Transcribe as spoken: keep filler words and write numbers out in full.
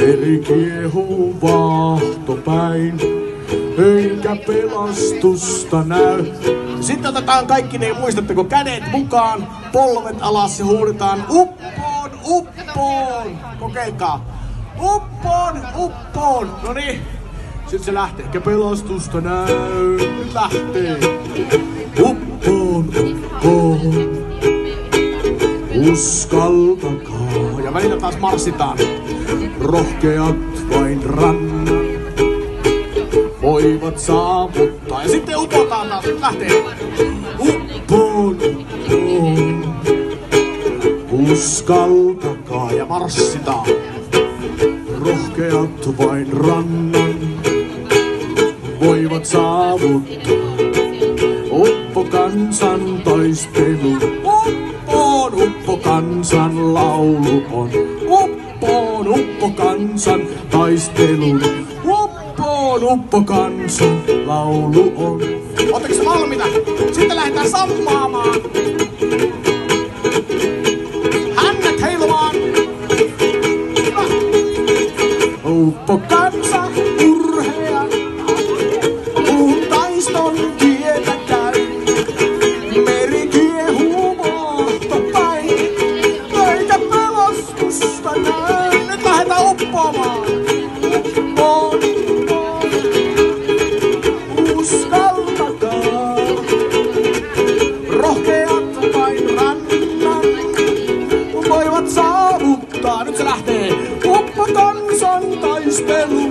Meri kiehuu vaahtopäin, eikä pelastusta näy. Sitten otetaan kaikki ne, muistatteko, kädet mukaan, polvet alas ja huudetaan uppoon, uppoon. Kokeilkaa. Uppoon, uppoon. Noniin. Sitten se lähtee. Eikä pelastusta näy. Nyt lähtee. Uppoon, uppoon. Uskaltakaa. Ja välillä taas marssitaan. Rohkeat vain rannan voivat saavuttaa. Ja sitten upotaan taas. Nyt lähtee. Uppoon, uppoon. Uskaltakaa ja marssitaan. Rohkeat vain rannan voivat saavuttaa. Uppokansan taistelu. Uppoon, uppokansan laulu on. Uppoon, uppokansan taistelu. Uppoon, uppokansan laulu on. Oletteko se valmiita? Sitten lähdetään sammaamaan. Hännät heilumaan. Uppokansa urhea, puun taiston tietä käy. Meri kiehuu vaahtopäin, eikä pelastusta näy. Nyt lähdetään uppoamaan. Uppoon, uskaltakaa. Rohkeat vain rannan voivat saavuttaa. Nyt se lähtee. Uppokansan taistelu.